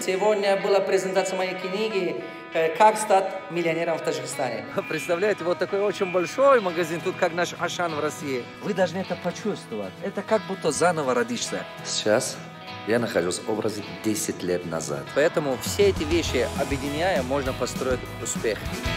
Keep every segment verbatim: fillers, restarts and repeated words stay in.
Сегодня была презентация моей книги «Как стать миллионером в Таджикистане». Представляете, вот такой очень большой магазин, тут как наш Ашан в России. Вы должны это почувствовать. Это как будто заново родишься. Сейчас я нахожусь в образе десять лет назад. Поэтому все эти вещи, объединяя, можно построить успех.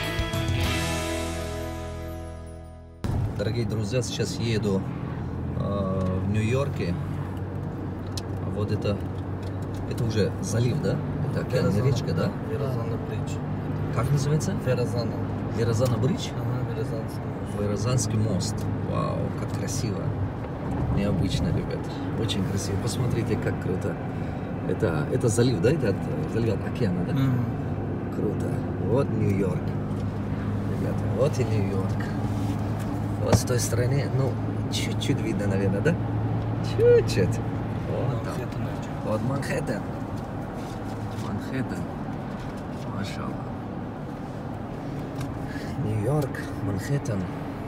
Дорогие друзья, сейчас еду э, в Нью-Йорке. Вот это, это уже залив, да? Это океанная речка, да? Веразана бридж. Как называется? Веразана. Веразана бридж? Ага, Веразанский мост. Веразанский мост. Вау, как красиво. Необычно, ребят. Очень красиво. Посмотрите, как круто. Это, это залив, да? Это от, залив от океана, да? Mm-hmm. Круто. Вот Нью-Йорк. Ребята, вот и Нью-Йорк. Вот с той стороны, ну, чуть-чуть видно, наверное, да? Чуть-чуть. Вот там. Вот Манхэттен. Манхэттен. Машаллах. Нью-Йорк, Манхэттен.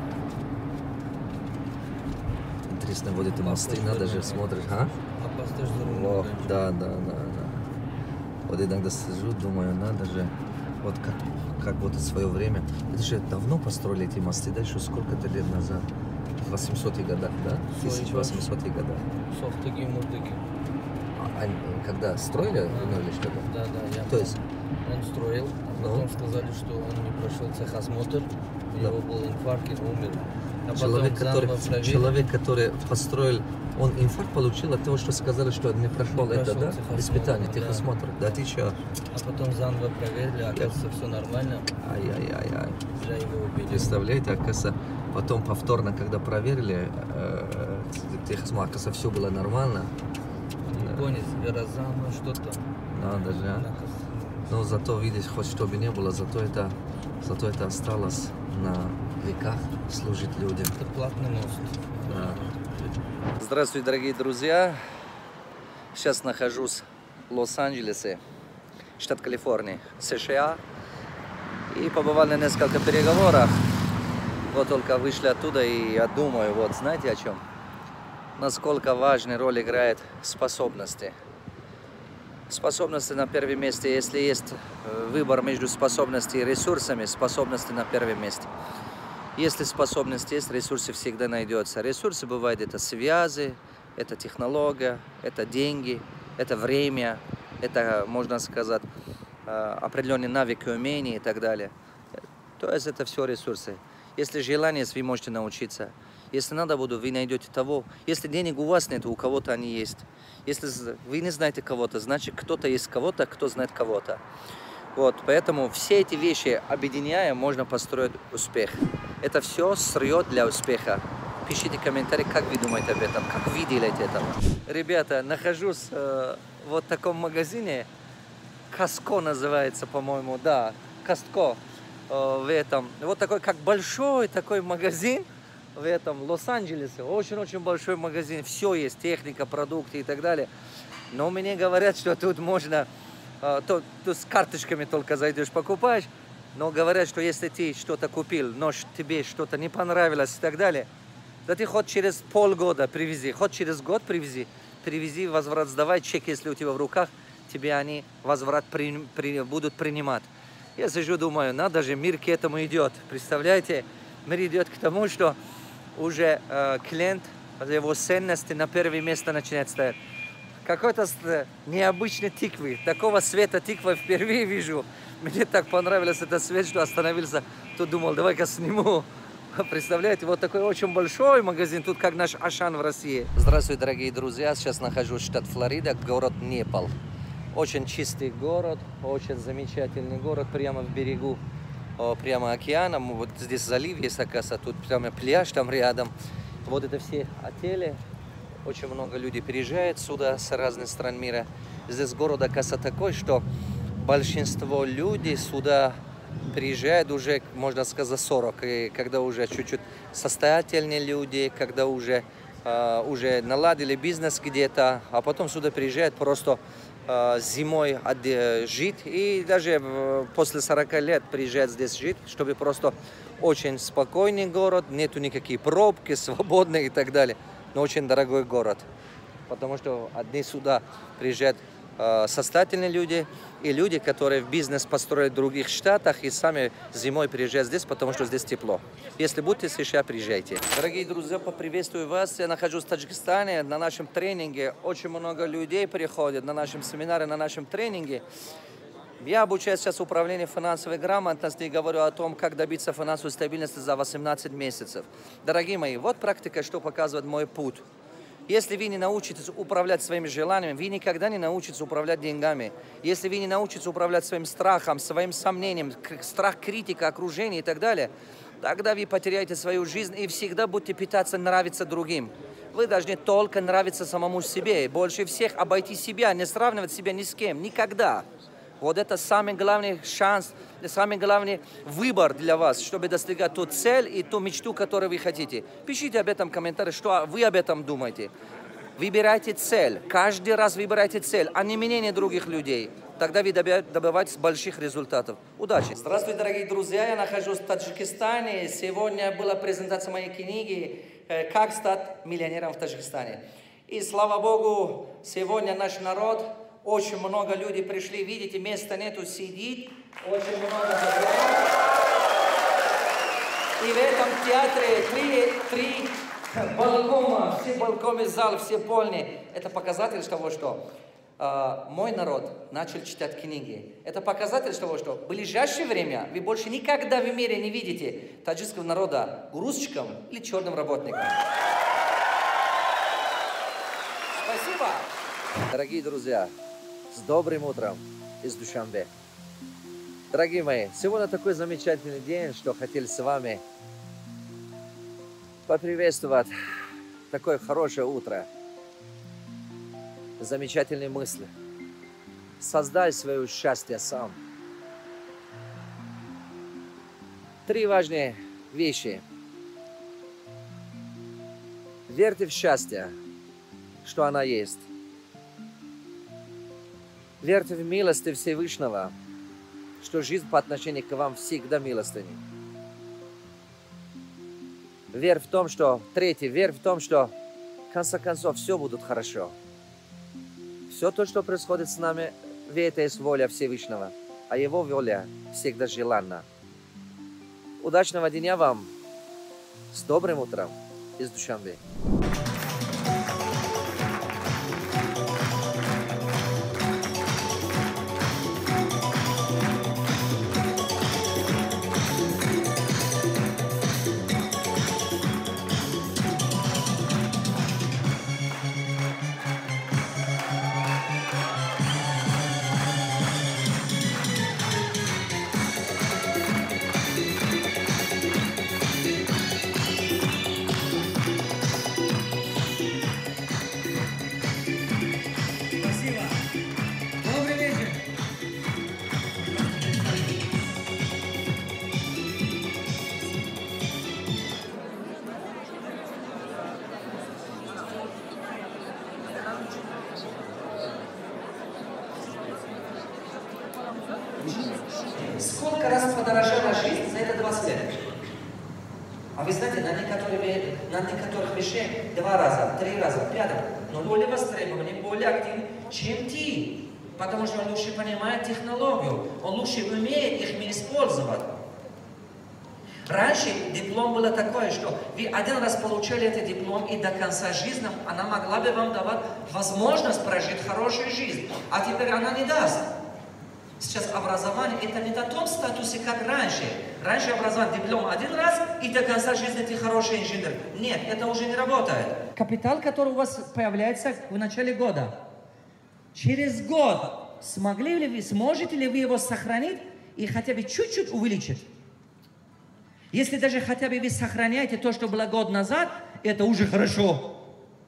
Интересно, вот эти мосты, надо же смотришь, а? О, да, да, да, да. Вот иногда сижу, думаю, надо же, вот как, как вот в свое время. Это же давно построили эти мосты, да, еще сколько-то лет назад. В восьмисотых годах, да? тысяча восьмисотые года. Софтыки, муртыки. А, когда строили, да, ну, или что-то? Да, да, я. То есть? Он строил, а потом ну? сказали, что он не прошел цехосмотр, у него был инфаркт, и умер. А человек, который, человек, который построил, он инфаркт получил от того, что сказали, что он не прошел не это, да? Испытание, техосмотр. Да. Да, ты что? А потом заново проверили, оказывается, все нормально. Ай-яй-яй-яй. Уже его убили. Представляете, оказывается, потом повторно, когда проверили, э, техосмотр, оказывается, все было нормально. Японец, Веразана, что-то. Надо же, а? Но зато, видишь, хоть что бы не было, зато это, зато это осталось на веках служить людям. Это платный мост. Да. Здравствуйте, дорогие друзья. Сейчас нахожусь в Лос-Анджелесе, штат Калифорния, США. И побывал на несколько переговорах. Вот только вышли оттуда, и я думаю, вот знаете о чем? Насколько важную роль играет способности. Способности на первом месте. Если есть выбор между способностями и ресурсами, способности на первом месте. Если способность есть, ресурсы всегда найдется. Ресурсы бывают это связи, это технология, это деньги, это время, это, можно сказать, определенные навыки, умения и так далее. То есть это все ресурсы. Если желание есть, вы можете научиться. Если надо будет, вы найдете того. Если денег у вас нет, у кого-то они есть. Если вы не знаете кого-то, значит кто-то есть кого-то, кто знает кого-то. Вот, поэтому все эти вещи, объединяя, можно построить успех. Это все сырье для успеха. Пишите комментарии, как вы думаете об этом, как вы делаете это. Ребята, нахожусь э, в вот таком магазине. Костко называется, по-моему, да, Костко. Э, в этом. Вот такой, как большой такой магазин. В этом Лос-Анджелесе очень-очень большой магазин, все есть, техника, продукты и так далее. Но мне говорят, что тут можно, э, то, то с карточками только зайдешь, покупаешь. Но говорят, что если ты что-то купил, но тебе что-то не понравилось и так далее, да ты хоть через полгода привези, хоть через год привези, привези, возврат сдавай, чек, если у тебя в руках, тебе они возврат при, при, будут принимать. Я сижу, думаю, надо же, мир к этому идет. Представляете, мир идет к тому, что уже э, клиент, его ценности на первое место начинает стоять. Какой-то необычный тыквы, такого цвета тыквы впервые вижу. Мне так понравился этот цвет, что остановился. Тут думал, давай-ка сниму. Представляете, вот такой очень большой магазин, тут как наш Ашан в России. Здравствуйте, дорогие друзья, сейчас нахожусь в штат Флорида, город Непал. Очень чистый город, очень замечательный город, прямо в берегу. Прямо океаном, вот здесь залив есть, оказывается, тут прямо пляж там рядом. Вот это все отели, очень много людей приезжает сюда с разных стран мира. Здесь город, оказывается, такой, что большинство людей сюда приезжают уже, можно сказать, за сорок, и когда уже чуть-чуть состоятельные люди, когда уже, э, уже наладили бизнес где-то, а потом сюда приезжают просто зимой жить, и даже после сорока лет приезжать здесь жить, чтобы просто очень спокойный город, нету никаких пробки, свободные и так далее, но очень дорогой город, потому что одни сюда приезжают состоятельные люди и люди, которые в бизнес построят в других штатах и сами зимой приезжают здесь, потому что здесь тепло. Если будете в США, приезжайте. Дорогие друзья, поприветствую вас. Я нахожусь в Таджикистане. На нашем тренинге очень много людей приходят, на нашем семинаре, на нашем тренинге. Я обучаюсь сейчас управлению финансовой грамотности и говорю о том, как добиться финансовой стабильности за восемнадцать месяцев. Дорогие мои, вот практика, что показывает мой путь. Если вы не научитесь управлять своими желаниями, вы никогда не научитесь управлять деньгами. Если вы не научитесь управлять своим страхом, своим сомнением, страх критика, окружения и так далее, тогда вы потеряете свою жизнь и всегда будете пытаться нравиться другим. Вы должны только нравиться самому себе, больше всех обойти себя, не сравнивать себя ни с кем, никогда. Вот это самый главный шанс, самый главный выбор для вас, чтобы достигать ту цель и ту мечту, которую вы хотите. Пишите об этом в комментариях, что вы об этом думаете. Выбирайте цель. Каждый раз выбирайте цель, а не мнение других людей. Тогда вы добиваетесь больших результатов. Удачи! Здравствуйте, дорогие друзья! Я нахожусь в Таджикистане. Сегодня была презентация моей книги «Как стать миллионером в Таджикистане». И слава Богу, сегодня наш народ... Очень много людей пришли, видите, места нету, сидит, очень много забрал. И в этом театре три, три балкона, все балконы зал, все полные. Это показатель того, что э, мой народ начал читать книги. Это показатель того, что в ближайшее время вы больше никогда в мире не видите таджикского народа грузчиком или черным работником. Спасибо! Дорогие друзья, с добрым утром из Душанбе. Дорогие мои, сегодня такой замечательный день, что хотели с вами поприветствовать такое хорошее утро. Замечательные мысли. Создай свое счастье сам. Три важные вещи. Верьте в счастье, что оно есть. Верьте в милость Всевышнего, что жизнь по отношению к вам всегда милостыня. Верь в том, что... Третье, верь в том, что в конце концов все будет хорошо. Все то, что происходит с нами, это есть воля Всевышнего, а Его воля всегда желанна. Удачного дня вам! С добрым утром из Душанбе! Сколько раз подорожала жизнь за это двадцать лет? А вы знаете, на некоторых, на некоторых вещах два раза, три раза, пять раза, но более востребованный, более активный, чем ты. Потому что он лучше понимает технологию, он лучше умеет их использовать. Раньше диплом было такое, что вы один раз получали этот диплом, и до конца жизни она могла бы вам давать возможность прожить хорошую жизнь, а теперь она не даст. Сейчас образование это не на том статусе, как раньше. Раньше образование диплом один раз, и до конца жизни ты хороший инженер. Нет, это уже не работает. Капитал, который у вас появляется в начале года. Через год смогли ли вы, сможете ли вы его сохранить и хотя бы чуть-чуть увеличить? Если даже хотя бы вы сохраняете то, что было год назад, это уже хорошо.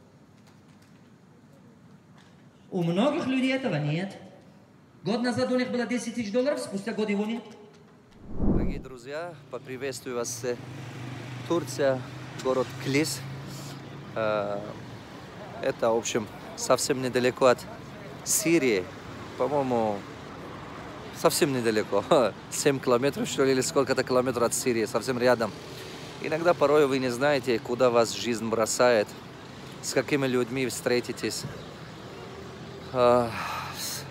У многих людей этого нет. Год назад у них было десять тысяч долларов, спустя год его нет. Дорогие друзья, поприветствую вас. Турция, город Клис. Это, в общем, совсем недалеко от Сирии. По-моему, совсем недалеко. семь километров, что ли, или сколько-то километров от Сирии, совсем рядом. Иногда порой вы не знаете, куда вас жизнь бросает, с какими людьми встретитесь.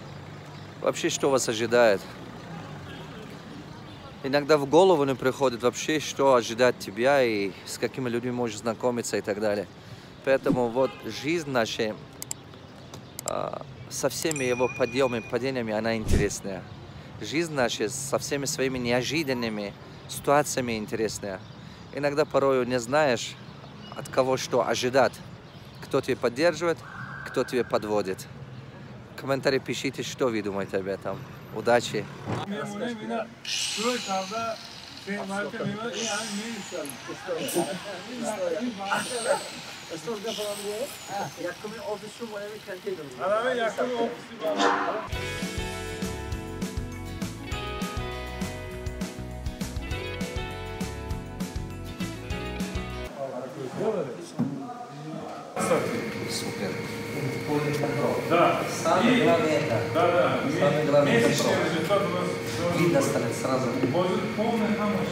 вообще, что вас ожидает. Иногда в голову не приходит вообще, что ожидает тебя и с какими людьми можешь знакомиться и так далее. Поэтому вот жизнь наша со всеми его подъемами, падениями, она интересная. Жизнь наша со всеми своими неожиданными ситуациями интересная. Иногда порою не знаешь, от кого что ожидать. Кто тебя поддерживает, кто тебя подводит. В комментариях пишите, что вы думаете об этом. Удачи! Супер. Да. Самое главное это. Да, да. Самое главное это Месячный результат у нас. видно станет сразу. Будет полный хамаш.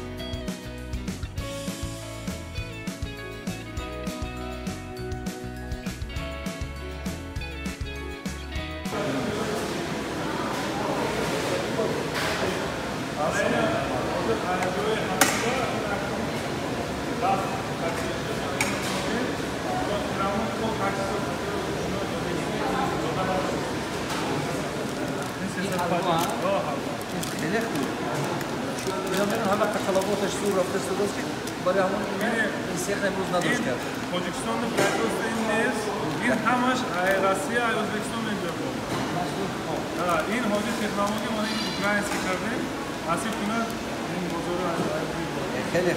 Tojikiston'da Petros'tayız. این همش روسیه و ازبکستان اینجا بود. این حاجی تکنولوژی ما این اوکراینسکی کردیم. اصلا کنه این بزرگ خیلی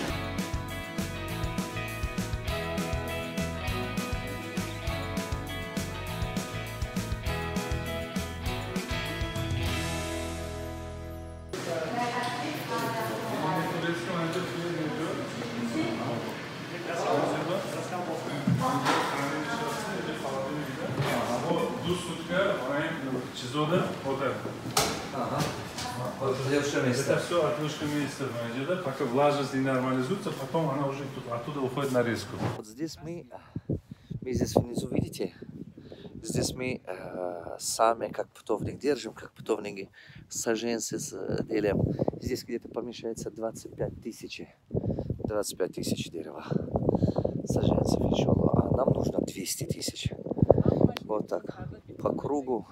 Это все отложка месяца, да? Пока влажность нормализуется, потом она уже тут, оттуда уходит на резку. Вот здесь мы, мы здесь внизу, видите, здесь мы э, сами как путовник держим, как путовники саженцы делаем. Здесь где-то помещается двадцать пять тысяч, двадцать пять тысяч дерева саженцев еще, а нам нужно двести тысяч. Вот так по кругу.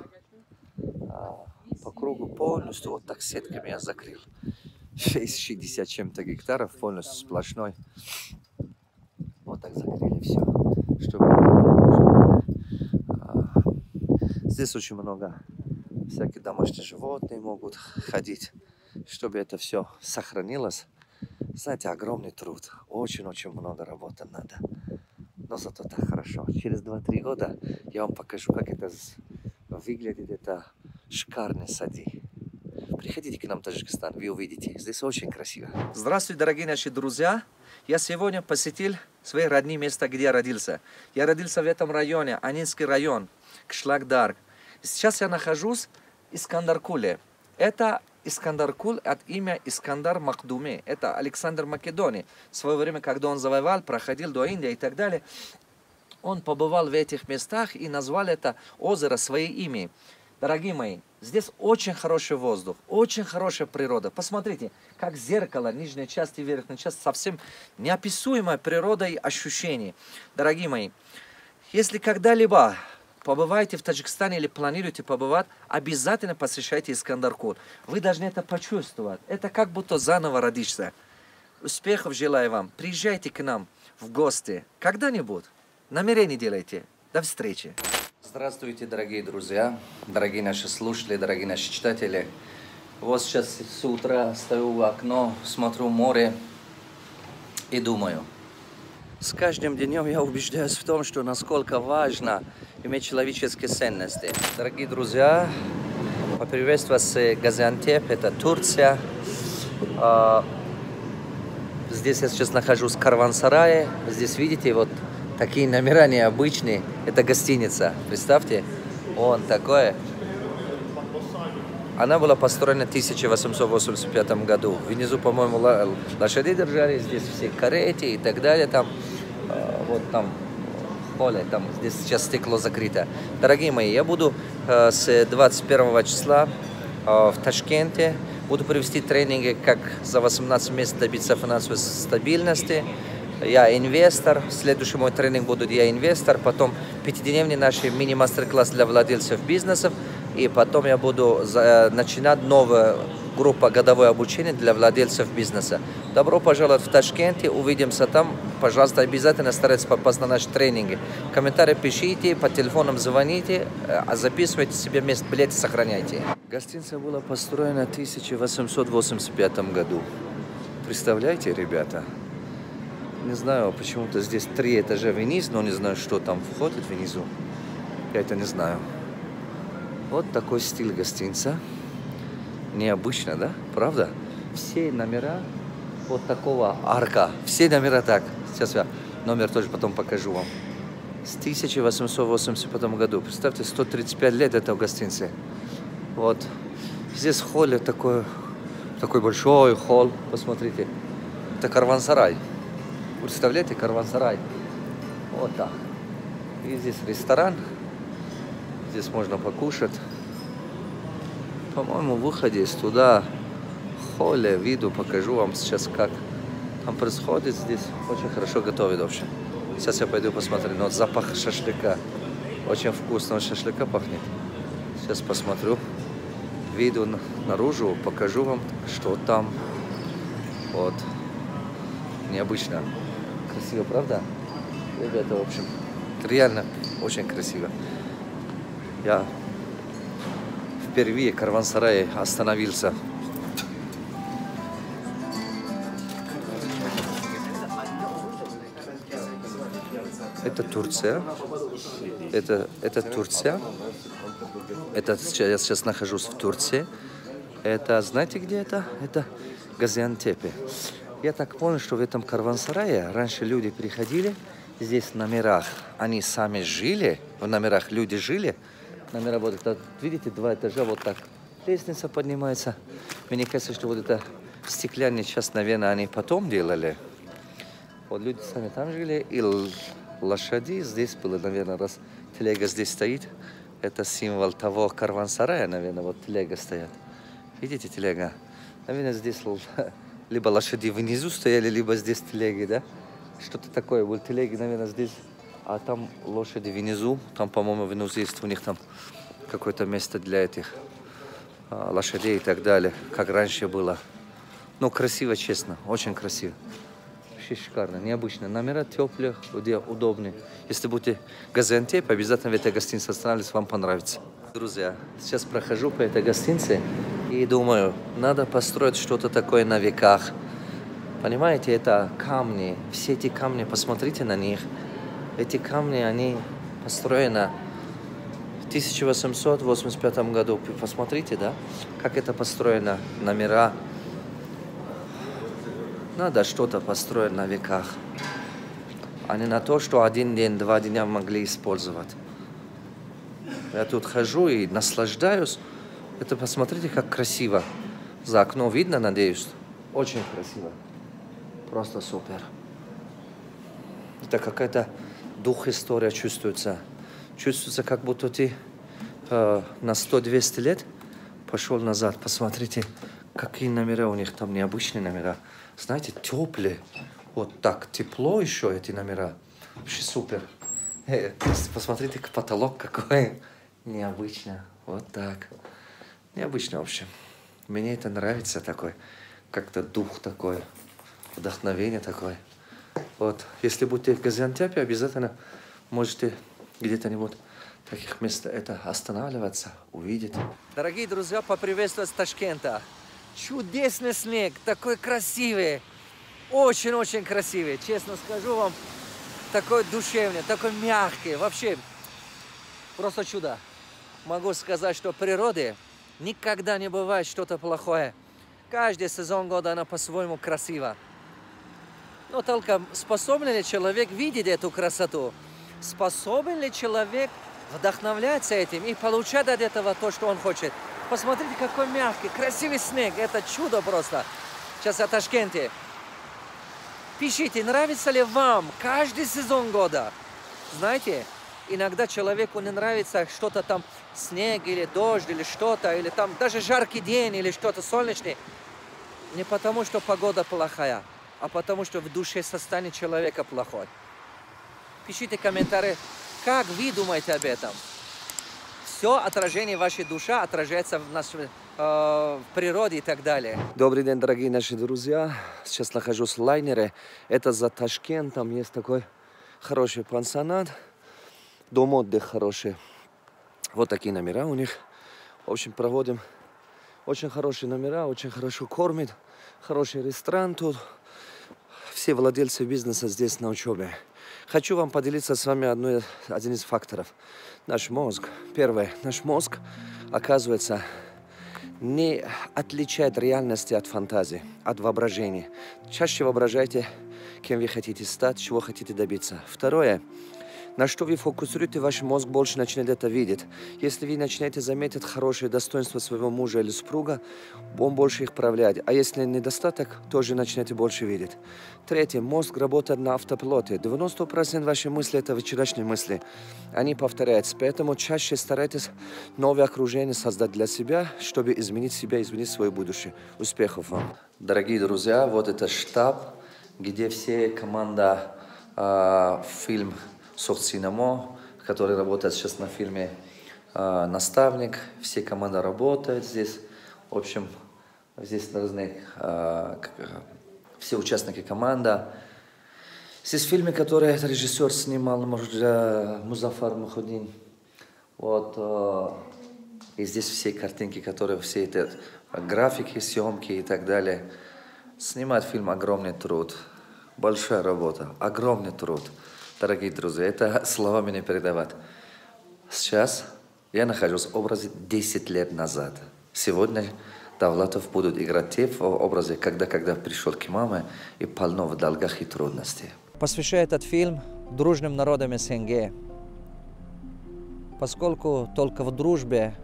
По кругу полностью, вот так сетками я закрыл. шестьдесят чем-то гектаров, полностью сплошной. Вот так закрыли все. Чтобы, чтобы, а, здесь очень много всяких домашних животных могут ходить. Чтобы это все сохранилось. Знаете, огромный труд. Очень-очень много работы надо. Но зато так хорошо. Через два-три года я вам покажу, как это выглядит. Это шикарные сады. Приходите к нам в Таджикистан, вы увидите. Здесь очень красиво. Здравствуйте, дорогие наши друзья. Я сегодня посетил свои родные места, где я родился. Я родился в этом районе, Анинский район, Кышлак-Дарк. Сейчас я нахожусь в Искандар-Куле. Это Искандар-Кул от имя Искандар Макдуми. Это Александр Македоний. В свое время, когда он завоевал, проходил до Индии и так далее, он побывал в этих местах и назвал это озеро своим именем. Дорогие мои, здесь очень хороший воздух, очень хорошая природа. Посмотрите, как зеркало, нижняя часть и верхняя часть, совсем неописуемая природа и ощущения. Дорогие мои, если когда-либо побываете в Таджикистане или планируете побывать, обязательно посещайте Искандар-Кул. Вы должны это почувствовать. Это как будто заново родишься. Успехов желаю вам. Приезжайте к нам в гости когда-нибудь. Намерение делайте. До встречи. Здравствуйте, дорогие друзья, дорогие наши слушатели, дорогие наши читатели. Вот сейчас с утра стою в окно, смотрю море и думаю. С каждым днем я убеждаюсь в том, что насколько важно иметь человеческие ценности. Дорогие друзья, поприветствую вас с Газиантеп, это Турция. Здесь я сейчас нахожусь в Карван-Сарае. Здесь видите, вот такие номера необычные. Это гостиница. Представьте, он такое. Она была построена в тысяча восемьсот восемьдесят пятом году. Внизу, по-моему, лошади держали, здесь все кареты и так далее. Там, вот там холле, там здесь сейчас стекло закрыто. Дорогие мои, я буду э, с двадцать первого числа э, в Ташкенте. Буду провести тренинги, как за восемнадцать месяцев добиться финансовой стабильности. Я инвестор. Следующий мой тренинг будет я инвестор. Потом пятидневный наш мини-мастер-класс для владельцев бизнесов. И потом я буду за, начинать новую группу годовое обучение для владельцев бизнеса. Добро пожаловать в Ташкенте. Увидимся там. Пожалуйста, обязательно старайтесь попасть на наши тренинги. Комментарии пишите, по телефонам звоните, а записывайте себе место, билеты сохраняйте. Гостиница была построена в тысяча восемьсот восемьдесят пятом году. Представляете, ребята? Не знаю, почему-то здесь три этажа вниз, но не знаю, что там входит внизу. Я это не знаю. Вот такой стиль гостиницы. Необычно, да? Правда? Все номера вот такого арка. Все номера так. Сейчас я номер тоже потом покажу вам. С тысяча восемьсот восемьдесят пятом году. Представьте, сто тридцать пять лет этого гостиницы. Вот. Здесь в холле такой, такой большой холл. Посмотрите. Это карван-сарай. Представляете, карван-сарай. Вот так. И здесь ресторан. Здесь можно покушать. По-моему, выход есть туда. В холле, виду покажу вам сейчас, как там происходит. Здесь очень хорошо готовят вообще. Сейчас я пойду посмотрю. Но запах шашлыка. Очень вкусного шашлыка пахнет. Сейчас посмотрю. Виду наружу, покажу вам, что там. Вот. Необычно. Красиво, правда? Ребята, в общем, реально очень красиво. Я впервые в карван-сарае остановился. Это Турция. Это, это Турция. Это, я сейчас нахожусь в Турции. Это, знаете, где это? Это Газиантепе. Я так понял, что в этом карван-сарае раньше люди приходили, здесь в номерах они сами жили, в номерах люди жили. Номера вот это, видите, два этажа вот так. Лестница поднимается. Мне кажется, что вот это стеклянный час, наверное, они потом делали. Вот люди сами там жили, и лошади здесь было, наверное, раз телега здесь стоит. Это символ того карван-сарая, наверное, вот телега стоят. Видите, телега? Наверное, здесь либо лошади внизу стояли, либо здесь телеги, да? Что-то такое. Вот телеги, наверное, здесь, а там лошади внизу. Там, по-моему, внизу есть у них там какое-то место для этих а, лошадей и так далее, как раньше было. Ну, красиво, честно, очень красиво. Вообще шикарно, необычно. Номера теплые, удобные. Если будете в Газиантепе, обязательно в этой гостинице останавливайтесь, вам понравится. Друзья, сейчас прохожу по этой гостинице и думаю, надо построить что-то такое на веках. Понимаете, это камни. Все эти камни, посмотрите на них. Эти камни, они построены в тысяча восемьсот восемьдесят пятом году. Посмотрите, да, как это построено, номера. Надо что-то построить на веках, а не на то, что один день, два дня могли использовать. Я тут хожу и наслаждаюсь. Это посмотрите, как красиво. За окном видно, надеюсь. Очень красиво. Просто супер. Это какая-то дух история чувствуется. Чувствуется, как будто ты э, на сто-двести лет пошел назад. Посмотрите, какие номера у них там, необычные номера. Знаете, теплые. Вот так тепло еще эти номера. Вообще супер. Э, посмотрите, потолок какой. Необычно. Вот так. Необычно вообще. Мне это нравится такой. Как-то дух такой. Вдохновение такое. Вот. Если будете в Газиантепе, обязательно можете где-то-нибудь в таких местах это останавливаться, увидеть. Дорогие друзья, поприветствовать с Ташкента. Чудесный снег, такой красивый. Очень-очень красивый. Честно скажу вам, такой душевный, такой мягкий. Вообще, просто чудо. Могу сказать, что в природе никогда не бывает что-то плохое. Каждый сезон года она по-своему красива. Но только способен ли человек видеть эту красоту? Способен ли человек вдохновляться этим и получать от этого то, что он хочет? Посмотрите, какой мягкий, красивый снег. Это чудо просто. Сейчас о Ташкенте. Пишите, нравится ли вам каждый сезон года? Знаете, иногда человеку не нравится что-то там, снег или дождь, или что-то, или там даже жаркий день, или что-то солнечное. Не потому, что погода плохая, а потому, что в душе состояние человека плохое. Пишите комментарии, как вы думаете об этом. Все отражение вашей души отражается в нашей э, в природе и так далее. Добрый день, дорогие наши друзья. Сейчас нахожусь в лайнере. Это за Ташкентом. Есть такой хороший пансионат. Дом отдыха хороший. Вот такие номера у них. В общем, проводим очень хорошие номера, очень хорошо кормят. Хороший ресторан тут. Все владельцы бизнеса здесь на учебе. Хочу вам поделиться с вами одной, один из факторов. Наш мозг. Первое. Наш мозг, оказывается, не отличает реальности от фантазии, от воображения. Чаще воображайте, кем вы хотите стать, чего хотите добиться. Второе. На что вы фокусируете, ваш мозг больше начинает это видеть. Если вы начинаете заметить хорошие достоинства своего мужа или супруга, он больше их проявляет. А если недостаток, тоже начинаете больше видеть. Третье. Мозг работает на автопилоте. девяносто процентов вашей мысли – это вчерашние мысли. Они повторяются. Поэтому чаще старайтесь новое окружение создать для себя, чтобы изменить себя, изменить свое будущее. Успехов вам! Дорогие друзья, вот это штаб, где все команда э, фильм Соцсинамо, который работает сейчас на фильме э, «Наставник». Все команды работают здесь. В общем, здесь разные, э, все участники команды. Здесь фильмы, которые режиссер снимал, Музафар Мухуддин. Вот, э, и здесь все картинки, которые, все эти графики, съемки и так далее. Снимать фильм – огромный труд, большая работа, огромный труд. Дорогие друзья, это словами не передавать. Сейчас я нахожусь в образе десять лет назад. Сегодня Давлатов будут играть те в образе, когда, когда пришел к маме и полно в долгах и трудностях. Посвящаю этот фильм дружным народам СНГ, поскольку только в дружбе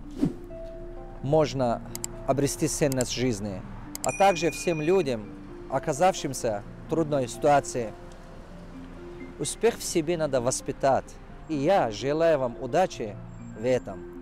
можно обрести ценность жизни, а также всем людям, оказавшимся в трудной ситуации. Успех в себе надо воспитать, и я желаю вам удачи в этом.